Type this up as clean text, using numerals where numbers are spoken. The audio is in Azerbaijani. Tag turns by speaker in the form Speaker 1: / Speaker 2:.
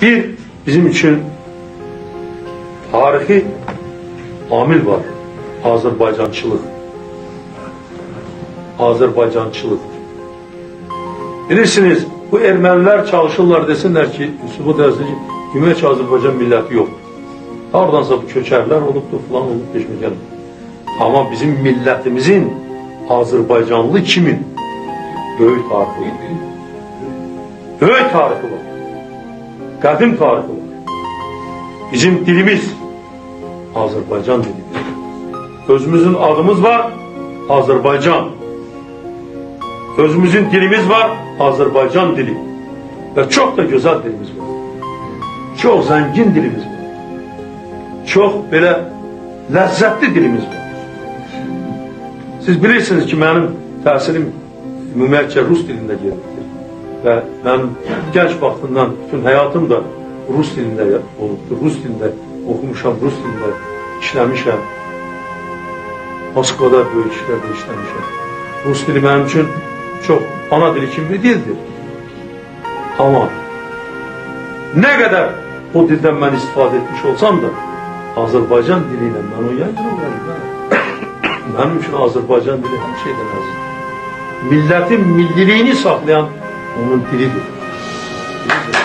Speaker 1: Bir, bizim için tarihi amil var. Azerbaycançılık. Azerbaycançılık. Bilirsiniz, bu Ermeniler çalışırlar desinler ki, Yusuf'u dersin ki, Ümumiyyətcə Azərbaycan milləti yoxdur. Oradansa bu köçərlər olubdur, falan olub, geçmeyeceğim. Ama bizim milletimizin Azerbaycanlı kimin? Böyük tarihi var. Böyük tarihi var. Qədim tarihi var. Bizim dilimiz Azerbaycan dilidir. Özümüzün adımız var, Azerbaycan. Özümüzün dilimiz var, Azerbaycan dili. Ve çok da güzel dilimiz var. Çok zengin dilimiz var. Çok böyle lezzetli dilimiz var. Siz bilirsiniz ki benim təhsilim ümumiyyətcə Rus dilində gedirdir. Və mənim gənc vaxtından bütün həyatım da Rus dilində olubdur. Rus dilində oxumuşam, Rus dilində işləmişəm. Moskvada böyük işlərdə işləmişəm. Rus dili mənim üçün çox ana dili kimi bir dildir. Ama ne kadar o dilden ben istifadə etmiş olsam da Azerbaycan diliyle ben o yan yana olayım. Benim için Azerbaycan dili her şeyden azdır. Milletin milliliğini saklayan onun dilidir.